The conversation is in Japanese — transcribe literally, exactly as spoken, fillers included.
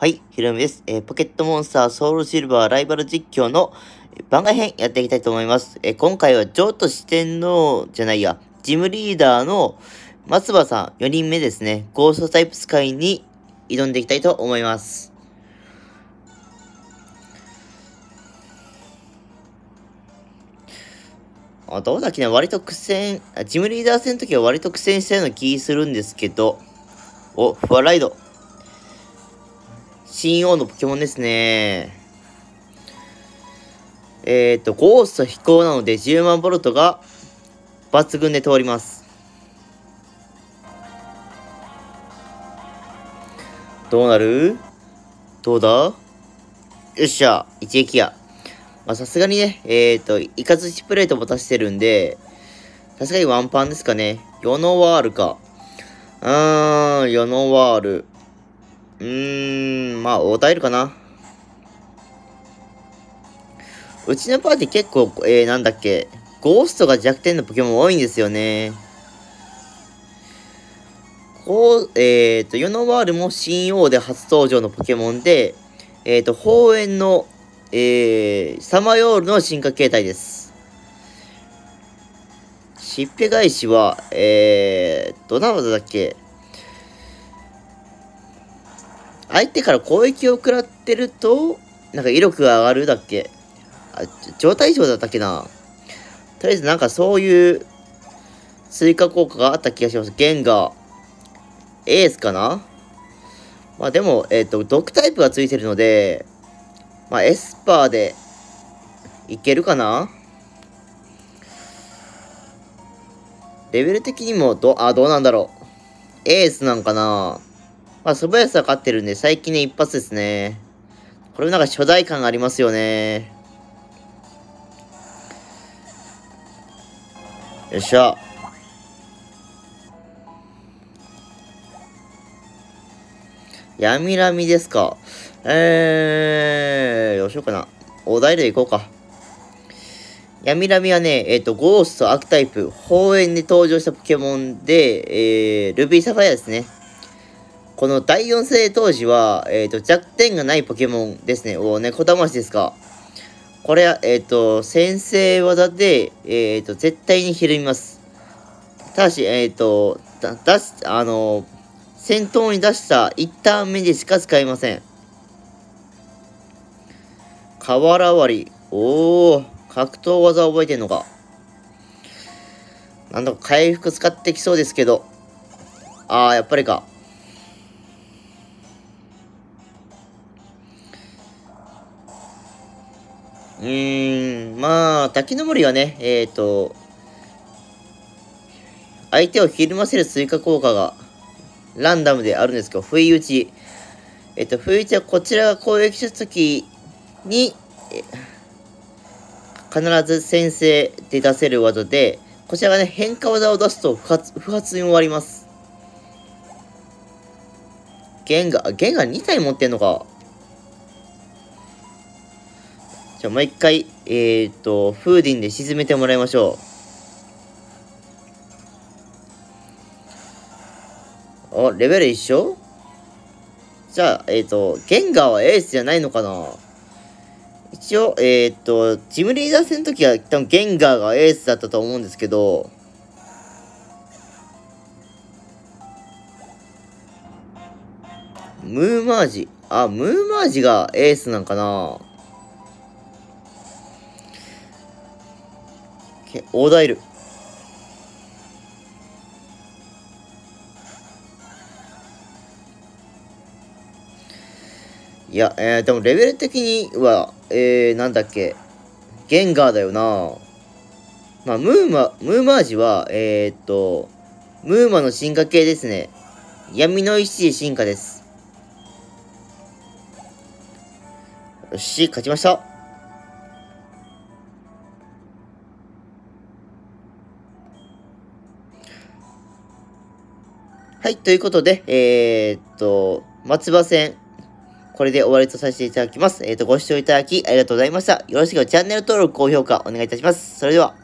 はい、ひろみです。えーポケットモンスターソウルシルバーライバル実況のえー番外編やっていきたいと思います。えー今回は譲渡四天王じゃないや、ジムリーダーの松葉さんよにんめですね、ゴーストタイプスカイに挑んでいきたいと思います。あ、どうだっけな、割と苦戦、あジムリーダー戦の時は割と苦戦したような気するんですけど、お、フワライド。新王のポケモンですね。えっと、ゴースト飛行なのでじゅうまんボルトが抜群で通ります。どうなる？どうだ？よっしゃ、一撃や。まあ、さすがにね、えっと、イカズチプレートも出してるんで、さすがにワンパンですかね。ヨノワールか。うーん、ヨノワール。うーん、まあ、オータイルかな。うちのパーティー結構、えー、なんだっけ、ゴーストが弱点のポケモン多いんですよね。こう、えっと、ヨノワールも新王で初登場のポケモンで、えっと、鳳炎の、えー、サマヨールの進化形態です。しっぺ返しは、えー、どんな技だっけ？相手から攻撃を食らってると、なんか威力が上がるだっけ？あ、状態異常だったっけな？とりあえずなんかそういう追加効果があった気がします。ゲンガー、エースかな？まあでも、えっと、毒タイプがついてるので、まあエスパーでいけるかな？レベル的にもど、あ、どうなんだろう。エースなんかな？まあ素早さ勝ってるんで最近ね一発ですね。これなんか初代感がありますよね。よっしゃ。闇ラミですか。えー、どうしようかな。お題でいこうか。闇ラミはね、えっ、と、ゴースト、アークタイプ、鳳炎で登場したポケモンで、えー、ルビーサファイアですね。このだいよん世当時は、えっ、と、弱点がないポケモンですね。おー、猫魂ですか。これは、えっ、と、先制技で、えっ、と、絶対にひるみます。ただし、えっ、と、だ出し、あの、戦闘に出したいちターン目でしか使えません。瓦割り。おー、格闘技覚えてんのか。なんだか回復使ってきそうですけど。あー、やっぱりか。うーん、まあ、滝登りはね、えっ、と、相手をひるませる追加効果がランダムであるんですけど、不意打ち。えっ、と、不意打ちはこちらが攻撃したときに、必ず先制で出せる技で、こちらがね、変化技を出すと不発、不発に終わります。ゲンガ、ゲンガに体持ってんのか。じゃあもう一回、えっ、と、フーディンで沈めてもらいましょう。あ、レベル一緒？じゃあ、えっ、と、ゲンガーはエースじゃないのかな？一応、えっ、と、ジムリーダー戦の時は多分ゲンガーがエースだったと思うんですけど、ムーマージ。あ、ムーマージがエースなんかな？けオーダーいる。いや、えー、でもレベル的には、えー、なんだっけ、ゲンガーだよな。まあ、ムーマ、ムーマージは、えー、っと、ムーマの進化系ですね。闇の石進化です。よし、勝ちました。はい、ということで、えー、っと、松葉戦、これで終わりとさせていただきます。えー、っと、ご視聴いただきありがとうございました。よろしければチャンネル登録、高評価お願いいたします。それでは。